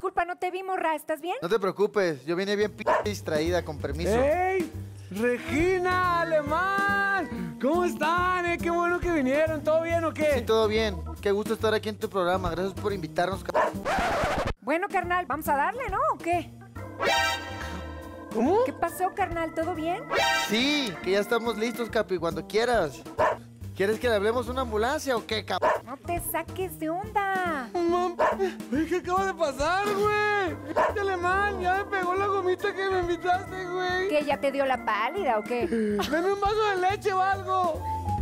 disculpa, no te vi, morra. ¿Estás bien? No te preocupes, yo vine bien distraída, con permiso. ¡Ey! ¡Regina, Alemán! ¿Cómo están? Qué bueno que vinieron. ¿Todo bien o qué? Sí, todo bien. Qué gusto estar aquí en tu programa. Gracias por invitarnos. Bueno, carnal, vamos a darle, ¿no? ¿O qué? ¿Cómo? ¿Qué pasó, carnal? ¿Todo bien? Sí, que ya estamos listos, Capi, cuando quieras. ¿Quieres que le hablemos una ambulancia o qué, cabrón? No te saques de onda. ¿Qué acaba de pasar, güey? Alemán, ya me pegó la gomita que me invitaste, güey. ¿Qué, ya te dio la pálida o qué? Dame un vaso de leche o algo.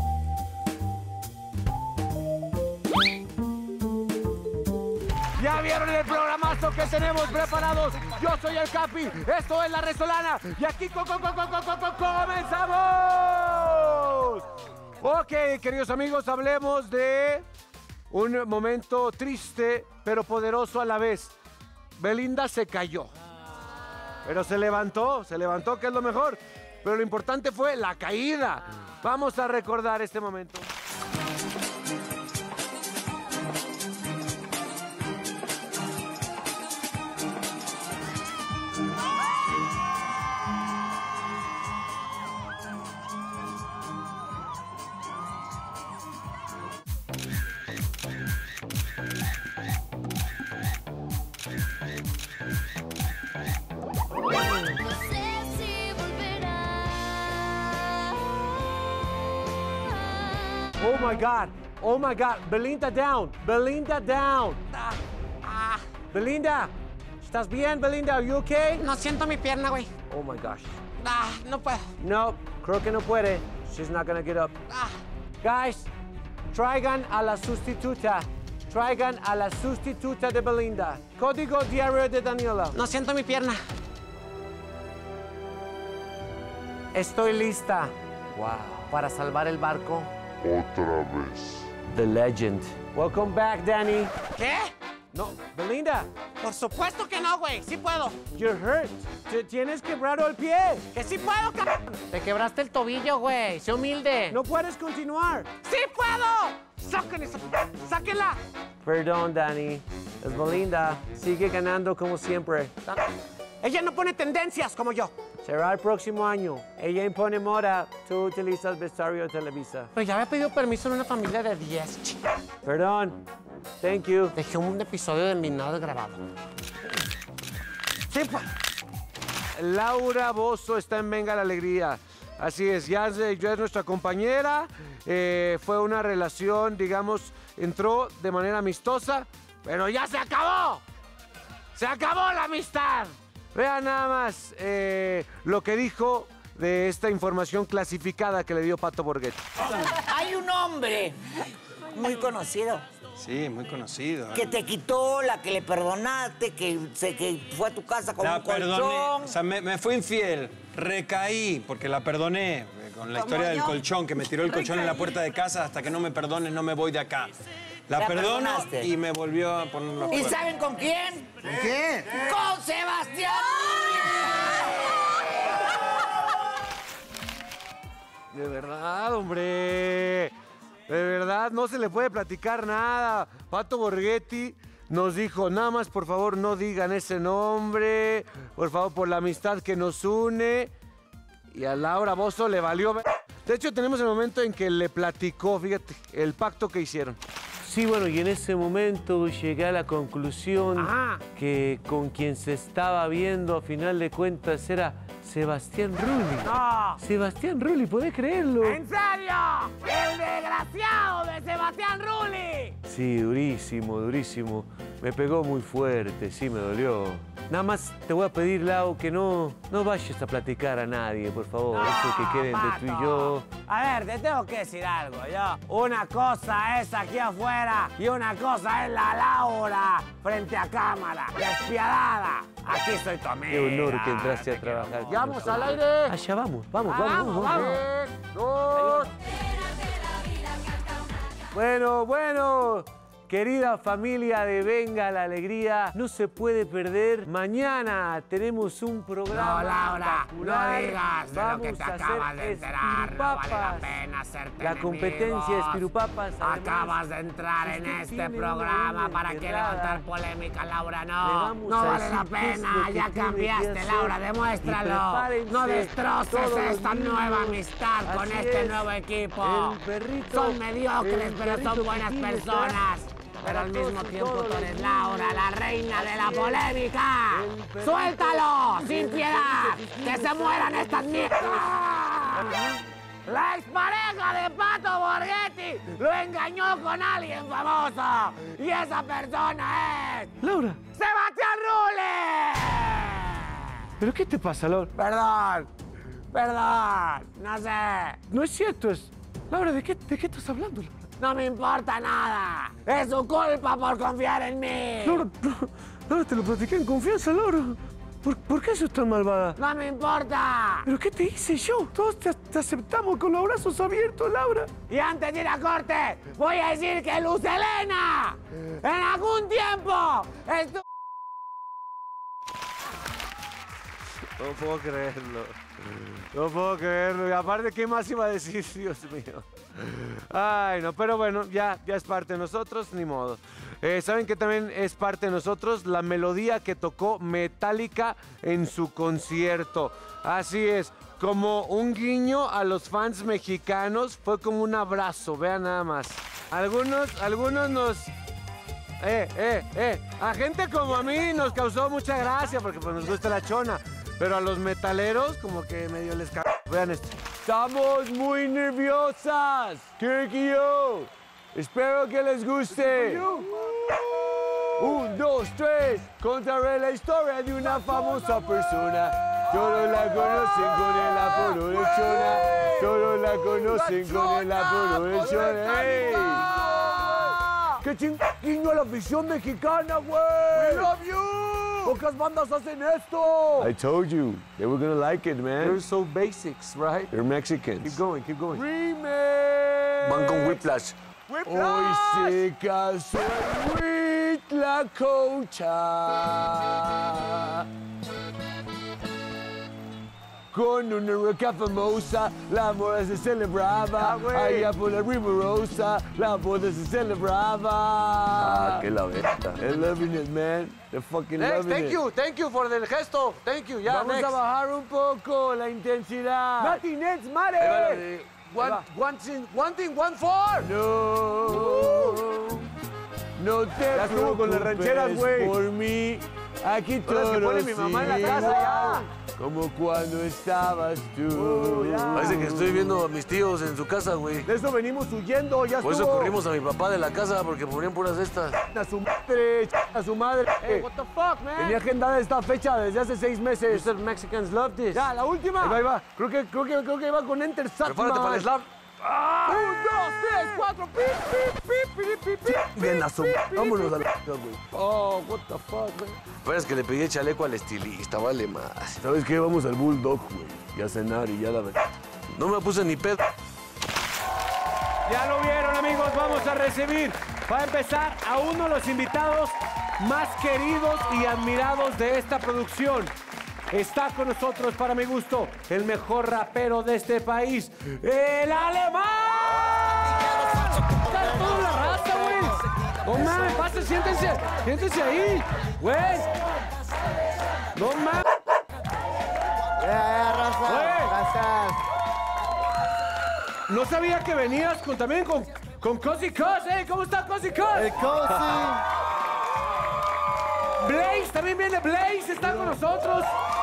¿Ya vieron el programazo que tenemos preparados? Yo soy el Capi, esto es La Resolana y aquí comenzamos. Ok, queridos amigos, hablemos de un momento triste pero poderoso a la vez. Belinda se cayó, pero se levantó, que es lo mejor. Pero lo importante fue la caída. Vamos a recordar este momento. Oh my God, Belinda down, Belinda, ¿estás bien, Belinda? Are you okay? No siento mi pierna, güey. Oh my gosh. No puedo. No, creo que no puede. She's not gonna get up. Guys, traigan a la sustituta. Traigan a la sustituta de Belinda. Código diario de Daniela. No siento mi pierna. Estoy lista. Wow. Para salvar el barco. Otra vez. The legend. Welcome back, Danny. ¿Qué? No, Belinda. Por supuesto que no, güey. Sí puedo. You're hurt. Tienes quebrado el pie. Que sí puedo, cabrón. Te quebraste el tobillo, güey. Sé humilde. No puedes continuar. ¡Sí puedo! ¡Saquen esa! ¡Sáquenla! Perdón, Danny. Es Belinda. Sigue ganando como siempre. Ella no pone tendencias como yo. Será el próximo año. Ella impone moda. Tú utilizas vestuario Televisa. Pero ya había pedido permiso en una familia de 10, chica. Perdón. Thank you. Dejé un episodio de mi nada grabado. Sí, pues. Laura Bozzo está en Venga la Alegría. Así es, ya es nuestra compañera. Fue una relación, digamos, entró de manera amistosa, pero ya se acabó. Se acabó la amistad. Vean nada más lo que dijo de esta información clasificada que le dio Pato Borghetti. Hay un hombre muy conocido Sí, muy conocido. que te quitó, la que le perdonaste, que fue a tu casa con La un perdoné, colchón. o sea, me fui infiel, recaí porque la perdoné con la historia del colchón, que me tiró el colchón en la puerta de casa, hasta que no me perdones no me voy de acá. La perdono perdonaste. y me volvió a poner los ¿Y cuernos. saben con quién? ¿Qué? ¡Con Sebastián! De verdad, hombre. De verdad, no se le puede platicar nada. Pato Borghetti nos dijo, nada más, por favor, no digan ese nombre. Por favor, por la amistad que nos une. Y a Laura Bozzo le valió. De hecho, tenemos el momento en que le platicó, fíjate, el pacto que hicieron. Sí, bueno, y en ese momento llegué a la conclusión que con quien se estaba viendo, a final de cuentas, era Sebastián Rulli. ¡No! Sebastián Rulli, ¿podés creerlo? ¿En serio? ¡El desgraciado de Sebastián Rulli! Sí, durísimo, durísimo. Me pegó muy fuerte, sí, me dolió. Nada más te voy a pedir, Lau, que no vayas a platicar a nadie, por favor. Eso que quede entre tú y yo. A ver, te tengo que decir algo, yo. Una cosa es aquí afuera y una cosa es la Laura frente a cámara, despiadada. Aquí soy tu amiga. Qué honor que entraste a trabajar. ¡Ya vamos al aire! Allá vamos, vamos. 2. Bueno, Querida familia de Venga la Alegría, no se puede perder. Mañana tenemos un programa. No, Laura, no espectacular. digas de lo que te Vamos a acabas hacer de enterar. No vale la espirupapas. pena hacerte La competencia de enemigos. espirupapas. además, Acabas de entrar en usted este tiene programa. una ¿Para qué enterrada. levantar polémica, Laura? Le No, vamos no a vale la decir qué es lo pena. que Ya tiene que cambiaste, hacer. Laura, Y demuéstralo. prepárense No destroces todos los esta niños. nueva amistad con Así este es. nuevo equipo. El perrito, Son mediocres, el pero perrito son buenas Piquín personas. Pero al mismo tiempo tú eres Laura, la reina de la polémica. ¡Suéltalo! ¡Sin piedad! ¡Que se mueran estas mierdas! La expareja de Pato Borghetti lo engañó con alguien famoso. Y esa persona es... Laura, ¡Sebastián Rulli! ¿pero qué te pasa, Laura? Perdón, no sé. No es cierto, es... Laura, ¿de qué estás hablando, Laura? No me importa nada. Es su culpa por confiar en mí. Laura, te lo platiqué en confianza, Laura. ¿Por qué sos tan malvada? No me importa. ¿Pero qué te hice yo? Todos te aceptamos con los brazos abiertos, Laura. Y antes de ir a corte, voy a decir que Luz Helena en algún tiempo estuvo... No puedo creerlo. No puedo creerlo. Y aparte, ¿qué más iba a decir? Dios mío. Ay, no, pero bueno, ya es parte de nosotros, ni modo. ¿Saben que también es parte de nosotros? La melodía que tocó Metallica en su concierto. Así es, como un guiño a los fans mexicanos, fue como un abrazo, vean nada más. Algunos nos... A gente como a mí nos causó mucha gracia porque pues, nos gusta la chona. Pero a los metaleros como que medio les cago. Vean esto. Estamos muy nerviosas, Kirk y yo. Espero que les guste. 1, 2, 3. Contaré la historia de una famosa persona. Todos la conocen con el apodo de Chona. Todos la conocen con el apodo de Chona. ¡Ey! ¡Qué chinguiño a la afición mexicana, güey! ¡We love you! ¡Pocas bandas hacen esto! I told you, they were gonna like it, man. They're so basics, right? They're Mexicans. Keep going, keep going. Remix! Van con Whiplash. Hoy se casó en Huitlacocha con una roca famosa, la boda se celebraba. Allá por la Riverosa, la boda se celebraba. Que la verga. They're loving it, man. They're fucking loving it. Thank you for el gesto. Thank you, ya, Vamos a bajar un poco la intensidad. Nothing else matters. One thing, one for. No te Ya estuvo con las rancheras, güey. por mí. Aquí todo que pone mi mamá en la casa, ya. Como cuando estabas tú. Parece que estoy viendo a mis tíos en su casa, güey. De eso venimos huyendo, ya Por eso estuvo. corrimos a mi papá de la casa porque ponían puras estas. A su madre, a su madre. Hey, what the fuck, man? Tenía agendada esta fecha desde hace 6 meses. You said Mexicans love this. Ya, la última. Ahí va. Creo que va con Enter Sandman. Prepárate para el slam. 1, 2, 3, 4. Pip, pip, pip, pip, pip. Bien, vámonos a la güey. Oh, what the fuck, man. Pero es que le pedí chaleco al estilista, vale más. ¿Sabes qué? Vamos al Bulldog, güey. Y a cenar y ya la verdad. No me puse ni pedo. Ya lo vieron, amigos. Vamos a recibir, para empezar, a uno de los invitados más queridos y admirados de esta producción. Está con nosotros, para mi gusto, el mejor rapero de este país, el Alemán. Está toda la raza, güey. No mames, pase, siéntense ahí, güey. No mames. Rafa, Güey. gracias. No sabía que venías también con Cozy Cos. ¿Cómo está Cozy Cos? El Cozy. Blaze, también viene Blaze, está con nosotros.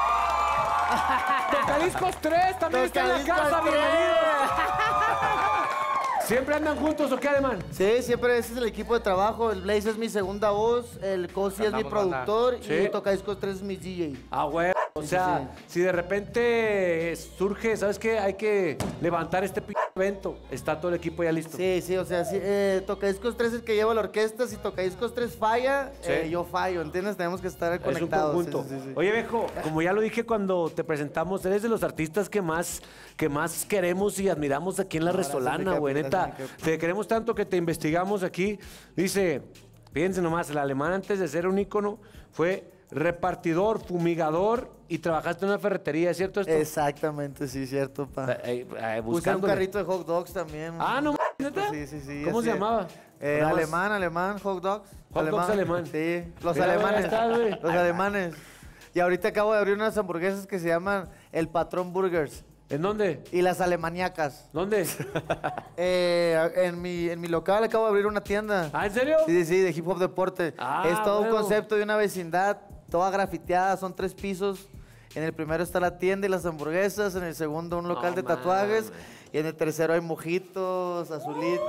Tocadiscos 3 también está en la Tocadiscos casa, 3. bienvenidos. ¿Siempre andan juntos o qué, Alemán? Sí, siempre ese es el equipo de trabajo. El Blaze es mi segunda voz, el Cozy es mi productor Sí. y Tocadiscos 3 es mi DJ. Ah, güey. O sea, si de repente surge, ¿sabes qué? Hay que levantar este evento. Está todo el equipo ya listo. Sí, o sea, Tocadiscos 3 es el que lleva la orquesta. Si Tocadiscos 3 falla, yo fallo, ¿entiendes? Tenemos que estar conectados. Es un conjunto. Sí. Oye, Bejo, como ya lo dije cuando te presentamos, eres de los artistas que más queremos y admiramos aquí en La Resolana, güey. Neta, te queremos tanto que te investigamos aquí. Dice, fíjense nomás, el Alemán antes de ser un ícono fue repartidor, fumigador y trabajaste en una ferretería, ¿es cierto esto? Exactamente, sí, cierto, pa. Puse un Buscándole. carrito de hot dogs también. Ah, no, ¿neta? Sí. ¿Cómo se llamaba? Alemán, hot dogs. Hot dogs alemán. Sí, los Mira, alemanes. ahí está, güey. Los alemanes. Y ahorita acabo de abrir unas hamburguesas que se llaman El Patrón Burgers. ¿En dónde? Y las alemaniacas. ¿Dónde? En mi local acabo de abrir una tienda. ¿Ah, en serio? Sí, de hip hop deporte. Ah, es todo bueno. un concepto de una vecindad, toda grafiteada, son 3 pisos. En el primero está la tienda y las hamburguesas, en el segundo un local de tatuajes y en el tercero hay mojitos, azulitos.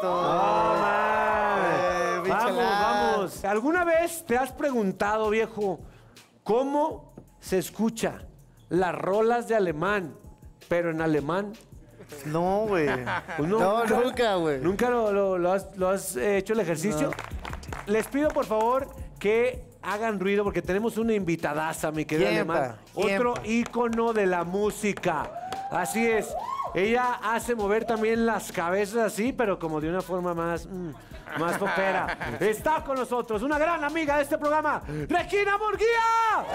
Vamos. ¿Alguna vez te has preguntado, viejo, cómo se escucha las rolas de Alemán, pero en alemán? No, güey. Pues No, nunca, güey. ¿Nunca lo has hecho el ejercicio? Les pido, por favor, que hagan ruido porque tenemos una invitadaza, mi querido ¿Quién, Alemán. pa? ¿Quién, Otro pa? ícono de la música. Así es. Ella hace mover también las cabezas así, pero como de una forma más popera. Está con nosotros una gran amiga de este programa, Regina Murguía.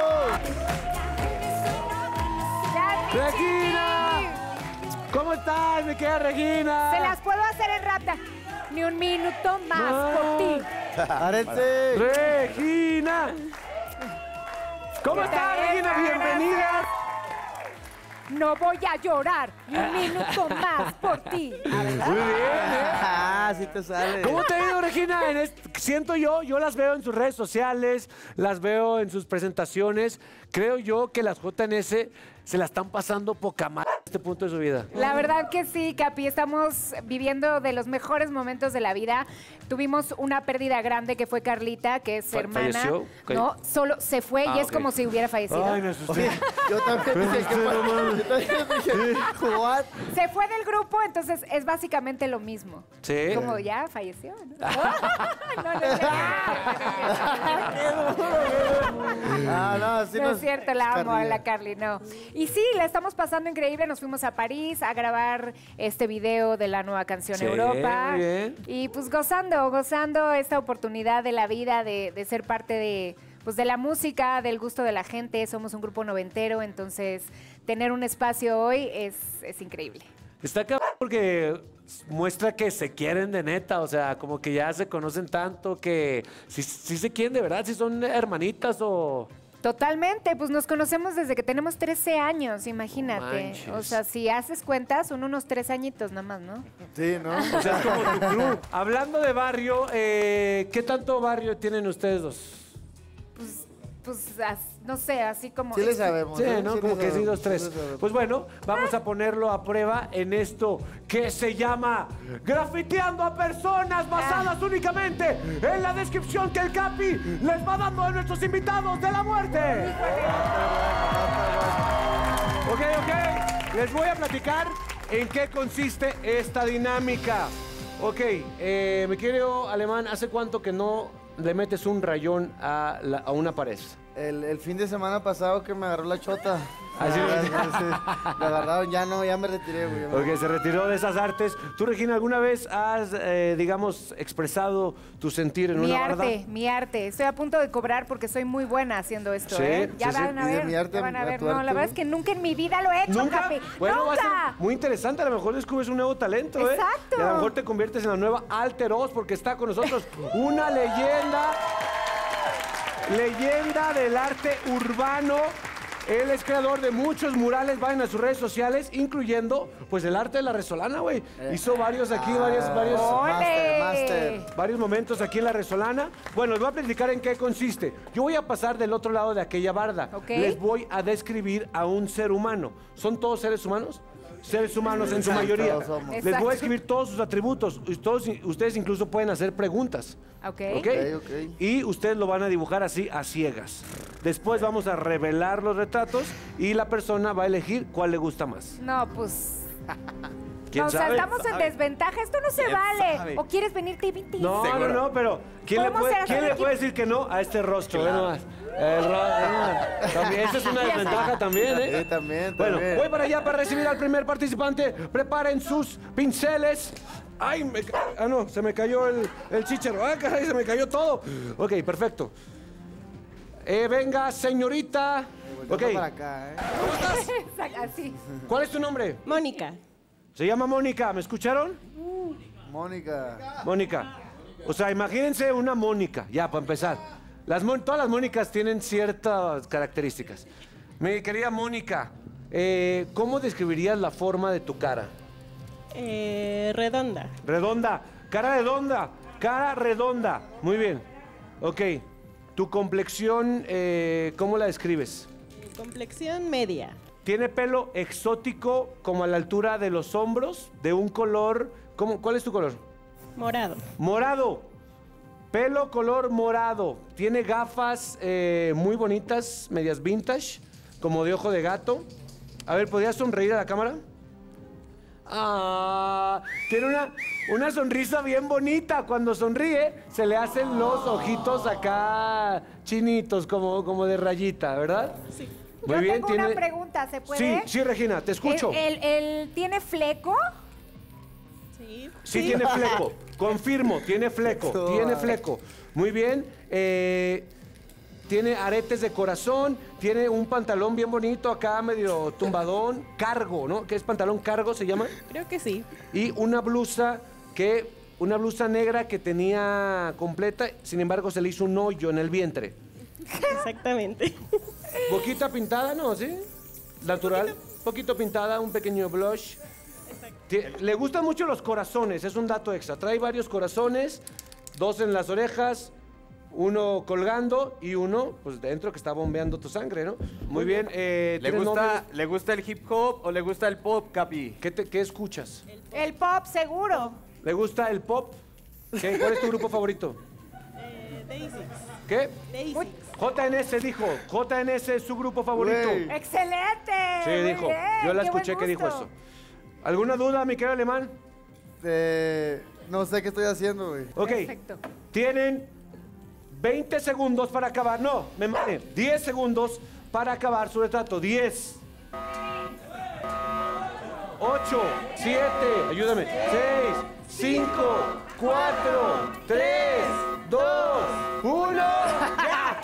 ¡Regina! ¿Cómo estás, mi querida Regina? Se las puedo hacer en rata. Ni un minuto más por ti. ¡Arete! ¡Regina! ¿Cómo estás, Regina? Bienvenida. No voy a llorar ni un minuto más por ti. Muy bien, Ah, sí te sale. ¿Cómo te ha ido, Regina? Siento yo las veo en sus redes sociales, las veo en sus presentaciones. Creo yo que las JNS se la están pasando poca madre a este punto de su vida. La verdad que sí, Capi, estamos viviendo de los mejores momentos de la vida. Tuvimos una pérdida grande que fue Carlita, que es hermana. ¿Falleció? Ok. No, solo se fue y es ok. como si hubiera fallecido. Ay, me asusté. Yo también dije, ¿what? Se fue del grupo, entonces es básicamente lo mismo. Sí. Como ya falleció, ¿no? Ah, no, sí No es cierto, la amo a Carlilla. la Carly, no. Y sí, la estamos pasando increíble. Nos fuimos a París a grabar este video de la nueva canción Sí, Europa. muy bien. Y pues gozando esta oportunidad de la vida, de ser parte de la música, del gusto de la gente. Somos un grupo noventero, entonces tener un espacio hoy es increíble. Está acá porque muestra que se quieren de neta, o sea, como que ya se conocen tanto que sí se quieren de verdad, si son hermanitas o... Totalmente, pues nos conocemos desde que tenemos 13 años, imagínate. Manches. O sea, si haces cuentas, son unos 3 añitos nada más, ¿no? Sí, ¿no? O sea, es como tu club. Hablando de barrio, ¿qué tanto barrio tienen ustedes dos? No sé, así como... Sí le sabemos. Sí, ¿eh? ¿no? Sí Como le que sí, sabemos, 2, 3. sí le sabemos. Pues bueno, vamos a ponerlo a prueba en esto que se llama Grafiteando a Personas, basadas únicamente en la descripción que el Capi les va dando a nuestros invitados de la muerte. Ok. Les voy a platicar en qué consiste esta dinámica. Ok, mi querido Alemán, ¿hace cuánto que no le metes un rayón a una pared? El fin de semana pasado que me agarró la chota. Así es. Me agarraron, ya me retiré, güey. Ok, se retiró de esas artes. ¿Tú, Regina, alguna vez has, digamos, expresado tu sentir en una barda? Mi arte. Estoy a punto de cobrar porque soy muy buena haciendo esto, Sí, ¿eh? Ya sí, sí. van a ¿Y de ver, mi arte ya van a a ver. tu No, arte, la verdad no? es que nunca en mi vida lo he hecho, ¿Nunca? Capi. Bueno, va a ¡Nunca! ser muy interesante. A lo mejor descubres un nuevo talento, ¿eh? Exacto. Y a lo mejor te conviertes en la nueva Alter Oz porque está con nosotros una leyenda del arte urbano. Él es creador de muchos murales, vayan a sus redes sociales, incluyendo, pues, el arte de La Resolana, güey. Hizo varios aquí, ¡Ole! varios momentos aquí en La Resolana. Bueno, les voy a platicar en qué consiste. Yo voy a pasar del otro lado de aquella barda. Ok. Les voy a describir a un ser humano. ¿Son todos seres humanos? seres humanos en su mayoría. Todos somos. Les voy a escribir todos sus atributos. Ustedes incluso pueden hacer preguntas. Ok. ¿Ok? Ok. Y ustedes lo van a dibujar así a ciegas. Después vamos a revelar los retratos y la persona va a elegir cuál le gusta más. No, pues. ¿Quién Nos sabe? saltamos en desventaja. Esto no se vale. ¿O quieres venirte y vente? No, pero ¿quién le ¿Podemos hacer aquí? puede decir que no a este rostro? Ve nomás. El rostro. También, esa es una desventaja también, ¿eh? Sí, también. Bueno, voy para allá para recibir al primer participante. Preparen sus pinceles. ¡Ay! No, se me cayó el chícharo. ¡Ah, caray! Se me cayó todo. Ok, perfecto. Venga, señorita. Ok. Para acá, ¿eh? Así. ¿Cuál es tu nombre? Mónica. Se llama Mónica. ¿Me escucharon? Mónica. Mónica. O sea, imagínense una Mónica, ya, para empezar. Todas las Mónicas tienen ciertas características. Mi querida Mónica, ¿cómo describirías la forma de tu cara? Redonda. Redonda. Cara redonda. Cara redonda. Muy bien. Ok. ¿Tu complexión, cómo la describes? Complexión media. ¿Tiene pelo exótico como a la altura de los hombros? De un color... ¿Cuál es tu color? Morado. Morado. Pelo color morado. Tiene gafas muy bonitas, medias vintage, como de ojo de gato. A ver, ¿podrías sonreír a la cámara? Ah, tiene una sonrisa bien bonita. Cuando sonríe, se le hacen los ojitos acá chinitos, como de rayita, ¿verdad? Sí. Muy Yo bien, tengo una pregunta, ¿se puede? Sí, sí, Regina, te escucho. ¿El tiene fleco? Sí. Sí, tiene fleco. Confirmo, tiene fleco. Tiene fleco. Muy bien. Tiene aretes de corazón. Tiene un pantalón bien bonito acá, medio tumbadón. Cargo, ¿no? ¿Qué es pantalón cargo se llama? Creo que sí. Y una blusa negra que tenía completa. Sin embargo, se le hizo un hoyo en el vientre. Exactamente. Boquita pintada, ¿no? ¿Sí? Natural. Poquito pintada, un pequeño blush. Le gustan mucho los corazones, es un dato extra. Trae varios corazones, 2 en las orejas, 1 colgando y 1 pues dentro que está bombeando tu sangre, ¿no? Muy bien. ¿Le gusta el hip hop o le gusta el pop, Capi? ¿Qué escuchas? El pop, seguro. ¿Le gusta el pop? ¿Cuál es tu grupo favorito? Daisy. ¿Qué? Daisy. JNS dijo. JNS es su grupo favorito. Güey. ¡Excelente! Sí, Muy dijo. bien, Yo la qué buen escuché que dijo gusto. eso. ¿Alguna duda, mi querido Alemán? No sé qué estoy haciendo, güey. Ok. Perfecto. Tienen 20 segundos para acabar. No, 10 segundos para acabar su retrato. 10. 8, 7, ayúdame. 6, 5, 4, 3, 2, 1. ¡Ya!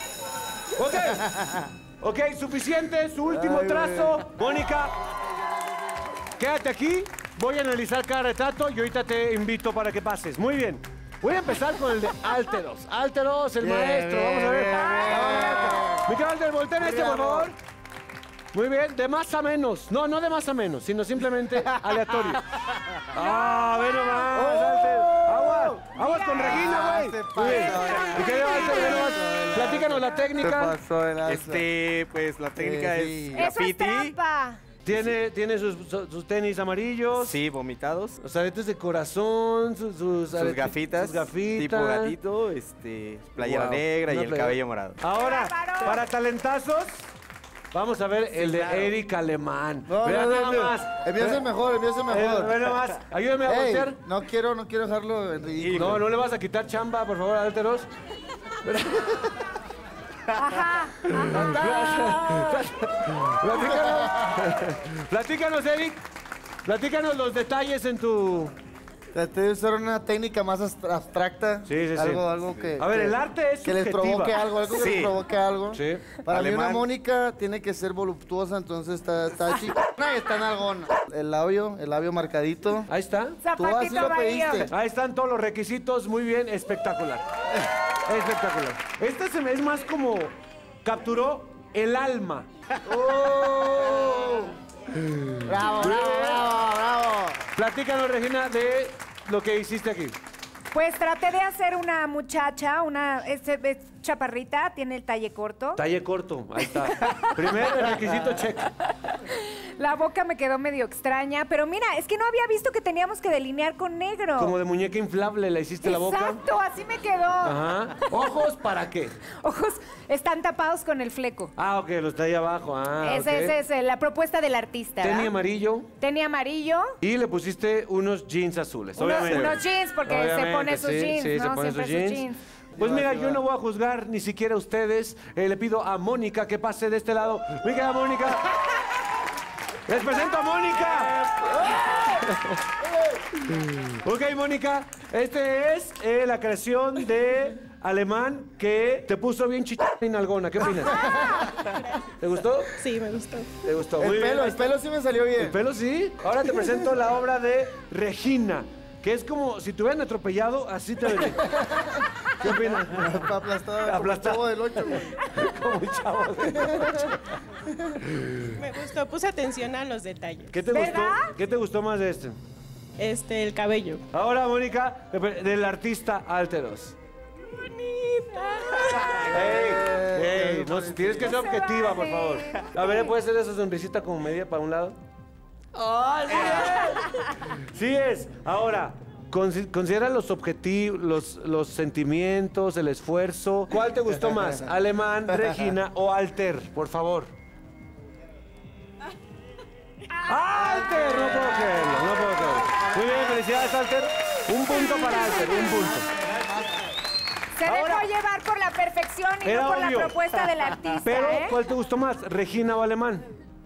Ok, suficiente. Su último trazo. Mónica, quédate aquí. Voy a analizar cada retrato y ahorita te invito para que pases. Muy bien. Voy a empezar con el de Alteros. Alteros, el maestro. Vamos a ver. Miguel Alter, volteen este, por favor. Muy bien, de más a menos. No, no de más a menos, sino simplemente aleatorio. ¡Ah, ve nomás, Alter! ¡Aguas! ¡Aguas con Regina, güey! Muy bien. Mi querido Alter, ve nomás. Platícanos la técnica. Pues la técnica es Eso es graffiti. trampa. Tiene sus tenis amarillos. Sí, vomitados. Los aretes de corazón, sus Gafitas. Sus gafitas. Tipo gatito, playera Wow, negra y una el playera. cabello morado. Ahora, ¡Bárbaro! para talentazos, vamos a ver el de Eric Alemán. No, Vean no, nada no. más. Empieza mejor. Ve nomás. Ayúdame a Ey, voltear. no quiero dejarlo en ridículo. No, no le vas a quitar chamba, por favor, Alteros. Ajá. Platícanos, Eric. Platícanos los detalles en tu... Traté de usar una técnica más abstracta. Sí, sí, sí. Algo que... A ver, que- el arte es que les subjetiva. provoque algo, algo que Sí. les provoque algo. Sí. Para mí Alemán. una Mónica tiene que ser voluptuosa, entonces está chica y está nalgona. El labio marcadito. Ahí está. Tú así Zapatito lo amarillo. pediste. Ahí están todos los requisitos. Muy bien, espectacular. Espectacular. Esta se me es más como... Capturó el alma. ¡Oh! ¡Bravo, bravo, bravo, bravo! Platícanos, Regina, de lo que hiciste aquí. Pues traté de hacer una muchacha, es chaparrita, tiene el talle corto. Talle corto, ahí está. Primer requisito, check. La boca me quedó medio extraña, pero mira, es que no había visto que teníamos que delinear con negro. Como de muñeca inflable, ¿le hiciste la boca? Exacto, así me quedó. Ajá. ¿Ojos para qué? Ojos están tapados con el fleco. Ah, ok, los está ahí abajo. Ah, Esa es la propuesta del artista. Tenía ¿verdad? amarillo. Tenía amarillo. Y le pusiste unos jeans azules, obviamente. Unos jeans, porque se pone sus jeans, sí, ¿no? se pone Siempre sus jeans. Pues mira, yo no voy a juzgar ni siquiera a ustedes. Le pido a Mónica que pase de este lado. Mi querida Mónica. Les presento a Mónica. Ok, Mónica. Este es la creación de Alemán que te puso bien chichita y nalgona. ¿Qué opinas? ¿Te gustó? Sí, me gustó. ¿Te gustó? El Muy bien. pelo sí me salió bien. ¿El pelo sí? Ahora te presento la obra de Regina, que es como si te hubieran atropellado, así te ven. ¿Qué opinas? Aplastado. Aplastado. Como el chavo del 8, güey. Como un chavo del 8. Me gustó, puse atención a los detalles. ¿Qué te gustó? ¿Qué te gustó más de este? El cabello. Ahora, Mónica, del artista Alteros. ¡Ey! No, tienes que ser objetiva, por favor. A ver, ¿puedes hacer esa sonrisita como media para un lado? ¡Oh, sí es! Sí es. Ahora, considera los objetivos, los sentimientos, el esfuerzo. ¿Cuál te gustó más? ¿Alemán, Regina o Alter? Por favor. ¡Alter! No puedo creerlo, no puedo creerlo. Muy bien, felicidades, Alter. Un punto para Alter, un punto. Se dejó llevar por la perfección y Era no por obvio. la propuesta del artista. Pero, ¿eh? ¿cuál te gustó más? ¿Regina o Alemán?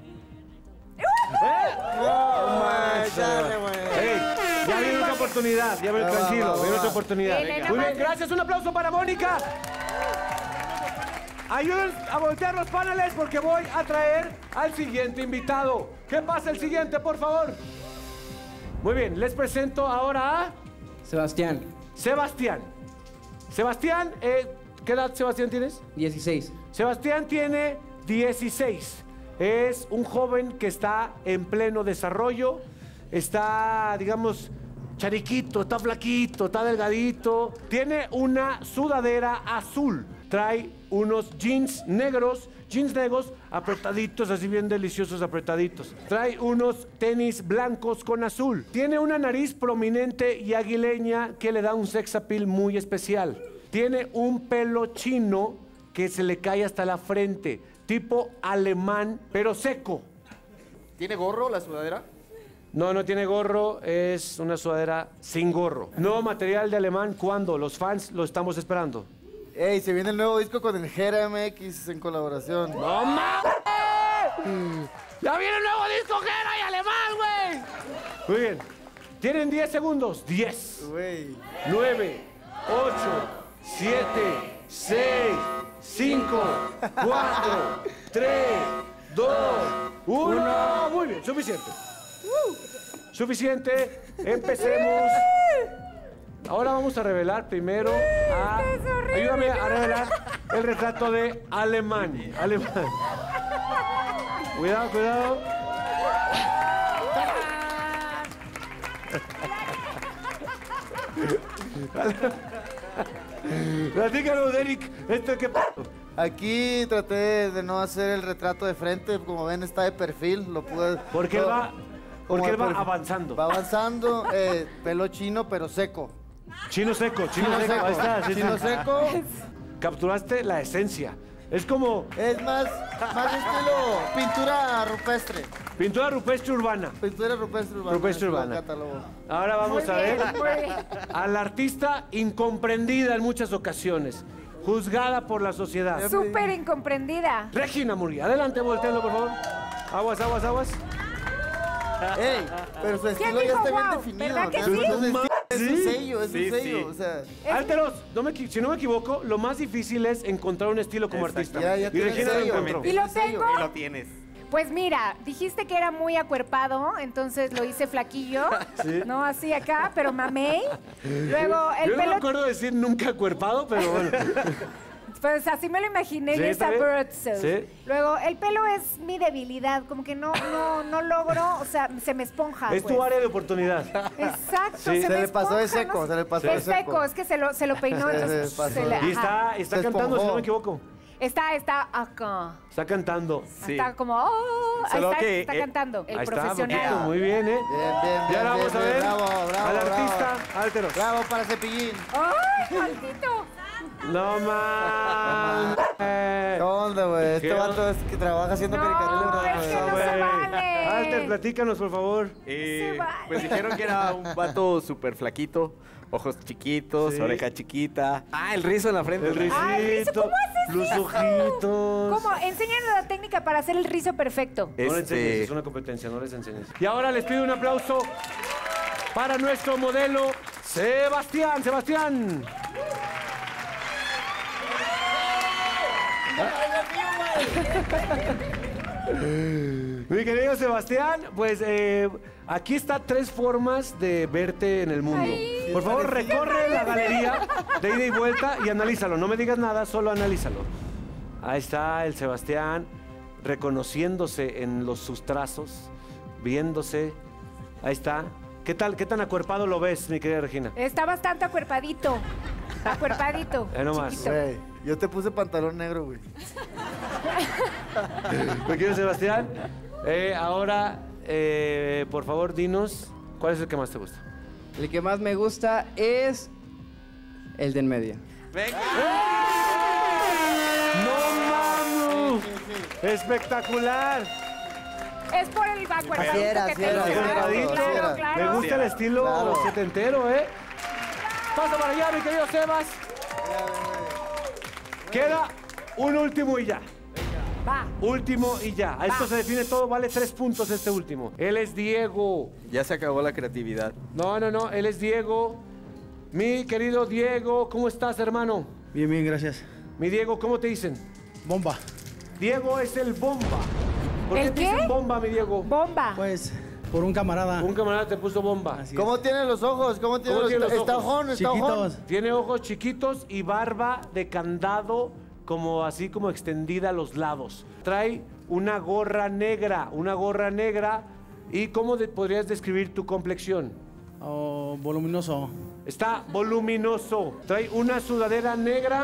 Ya viene otra oportunidad, ya viene tranquilo, viene otra oportunidad. Muy bien, gracias, un aplauso para Mónica. Ayuden a voltear los paneles porque voy a traer al siguiente invitado. ¿Qué pasa el siguiente, por favor? Muy bien, les presento ahora a... Sebastián. Sebastián. Sebastián, ¿qué edad, Sebastián, tienes? 16. Sebastián tiene 16. Es un joven que está en pleno desarrollo. Está, digamos, chariquito, está flaquito, está delgadito. Tiene una sudadera azul. Trae unos jeans negros apretaditos, así bien deliciosos, apretaditos. Trae unos tenis blancos con azul. Tiene una nariz prominente y aguileña que le da un sex appeal muy especial. Tiene un pelo chino que se le cae hasta la frente, tipo alemán, pero seco. ¿Tiene gorro la sudadera? No, no tiene gorro, es una sudadera sin gorro. Nuevo material de Alemán, ¿cuándo? Los fans lo estamos esperando. Ey, se viene el nuevo disco con el Jera MX en colaboración. ¡No mames! ¡Ya viene el nuevo disco Jera y Alemán, güey! Muy bien. Tienen 10 segundos. 10, 9, 8, 7, 6, 5, 4, 3, 2, 1. Muy bien, suficiente. Suficiente. Empecemos. Ahora vamos a revelar primero a... Ayúdame a revelar el retrato de Alemán. Alemán. Cuidado, cuidado. Platícanos, Eric. ¿Qué pasó? Aquí traté de no hacer el retrato de frente, como ven está de perfil, lo pude... Porque él va avanzando. Va avanzando, pelo chino pero seco. Chino seco. Ahí está, sí, chino sí. seco. Capturaste la esencia. Es como... Es más estilo pintura rupestre. Pintura rupestre urbana. Pintura rupestre urbana. Rupestre urbana. Catálogo. Ahora vamos a ver Muy bien. a la artista incomprendida en muchas ocasiones, juzgada por la sociedad. Súper incomprendida. Regina Murguía, adelante, voltealo, por favor. Aguas, aguas, aguas. Ey, pero su estilo ya dijo está bien wow? definido. ¿Verdad que ¿no? sí? Su estilo es ¿Sí? un sello, es Sí, un sello. sí. O sea, Alteros, si no me equivoco, lo más difícil es encontrar un estilo como artista. Ya Y tiene Regina lo sello. encontró. ¿Y lo Ese sello. tengo? Y lo tienes. Pues mira, dijiste que era muy acuerpado, entonces lo hice flaquillo, no así acá, pero mamey. Luego el Yo no me pelo, acuerdo decir nunca acuerpado, pero bueno. pues así me lo imaginé Sí, en está esa bien. Birdseus. Sí. Luego el pelo es mi debilidad, como que no logro, o sea, se me esponja. Es pues. tu área de oportunidad. Exacto, Sí. se Se me le pasó de esponja, seco, no sé. se le pasó de Es seco, seco. es que se lo peinó, Se entonces pasó. se le... Y ajá. está Se cantando, si no esponjó. me equivoco. Está acá. Está cantando. Sí. Está como, oh, ahí Solo está, que, está cantando. El Ahí está, profesional. poquito, muy bien, ¿eh? Bien, Y ahora vamos a ver bravo, bravo, al bravo. artista Alteros. Bravo para Cepillín. ¡Ay, maldito! No mames. ¿Qué onda, güey? Este ¿Qué vato es que trabaja haciendo No, caricaturas, es que güey. no se vale. Alter, platícanos, por favor. Se vale. Pues dijeron que era un vato súper flaquito, ojos chiquitos, Sí. oreja chiquita. Ah, el rizo en la frente. El rizito, Ah, el rizo, ¿cómo haces los eso? ojitos. ¿Cómo? Enséñanos la técnica para hacer el rizo perfecto. No les enseñes, es una competencia, no les enseñes. Y ahora les pido un aplauso para nuestro modelo, Sebastián. Sebastián. Mi querido Sebastián, pues aquí está 3 formas de verte en el mundo. Ay, Por favor, recorre la galería de ida y vuelta y analízalo. No me digas nada, solo analízalo. Ahí está el Sebastián reconociéndose en sus trazos, viéndose. Ahí está. ¿Qué tal? ¿Qué tan acuerpado lo ves, mi querida Regina? Está bastante acuerpadito. Acuerpadito. Nomás. chiquito. Güey, yo te puse pantalón negro, güey. Mi querido Sebastián, ahora, por favor, dinos, ¿cuál es el que más te gusta? El que más me gusta es el de en medio. ¡No, mano! ¡Espectacular! Es por el acuerpadito Así era, que así te era, digo. así era, Claro, así claro, era. claro. Me gusta el estilo Claro. setentero, ¿eh? Pasa para allá, mi querido Sebas. Queda un último y ya. Va. Último y ya. A esto se define todo, vale 3 puntos este último. Él es Diego. Ya se acabó la creatividad. No, él es Diego. Mi querido Diego, ¿cómo estás, hermano? Bien, bien, gracias. Mi Diego, ¿cómo te dicen? Bomba. Diego es el bomba. ¿Por qué ¿El te qué? dicen bomba, mi Diego? Bomba. Pues, por un camarada. Un camarada te puso bomba. Así ¿Cómo tiene los ojos? ¿Cómo tiene ¿Cómo tiene los Está ojos? ojón, está ojón. Chiquitos. Tiene ojos chiquitos y barba de candado, como así como extendida a los lados. Trae una gorra negra. ¿Y cómo cómo podrías describir tu complexión? Oh, voluminoso. Está voluminoso. Trae una sudadera negra.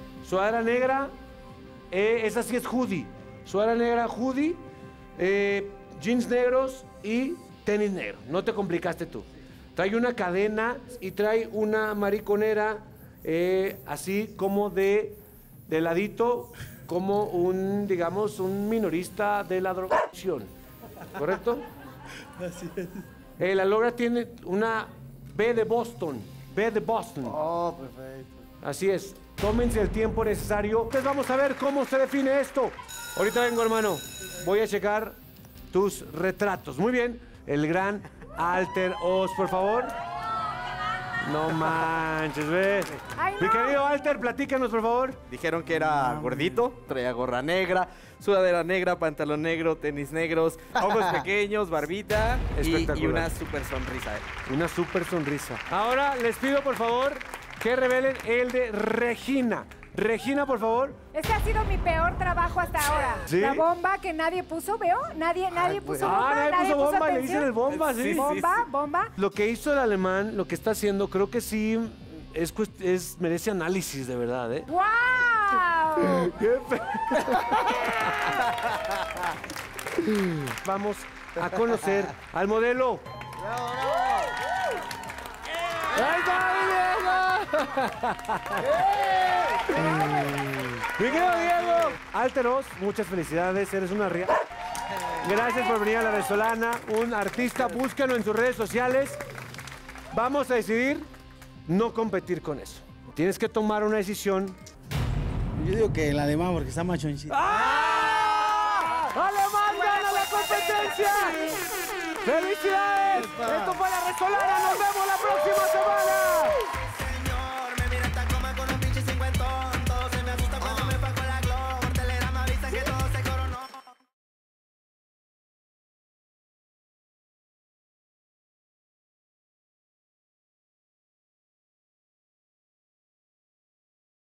Esa sí es hoodie. Sudadera negra, hoodie. Jeans negros y tenis negro. No te complicaste tú. Trae una cadena y trae una mariconera así como de ladito, como un, digamos, un minorista de la drogación. ¿Correcto? Así es. La logra tiene una B de Boston. Oh, perfecto. Así es. Tómense el tiempo necesario. Entonces vamos a ver cómo se define esto. Ahorita vengo, hermano. Voy a checar tus retratos. Muy bien. El gran Alter Oz, por favor. No manches, ve. Ay, Mi no. querido Alter, platícanos, por favor. Dijeron que era gordito, traía gorra negra, sudadera negra, pantalón negro, tenis negros, ojos pequeños, barbita y Espectacular. una súper sonrisa. Una súper sonrisa. Ahora les pido, por favor, que revelen el de Regina. Regina, por favor. Este ha sido mi peor trabajo hasta ahora. ¿Sí? La bomba que nadie puso, ¿veo? Nadie puso bomba, nadie puso bomba, le dicen atención. el bomba, sí. Bomba, bomba. Lo que hizo el alemán, lo que está haciendo, creo que sí merece análisis, de verdad, ¿eh? ¡Wow! ¡Qué Vamos a conocer al modelo. ¡Ahí está, mi querido Diego! Alteros, muchas felicidades, eres una ría. Gracias por venir a La Venezolana, un artista, búsquenlo en sus redes sociales. Vamos a decidir no competir con eso. Tienes que tomar una decisión. Yo digo que el alemán porque está machoncito. ¡Ah! ¡Alemán gana la competencia! ¡Felicidades! Esto fue La Venezolana, nos vemos la próxima semana.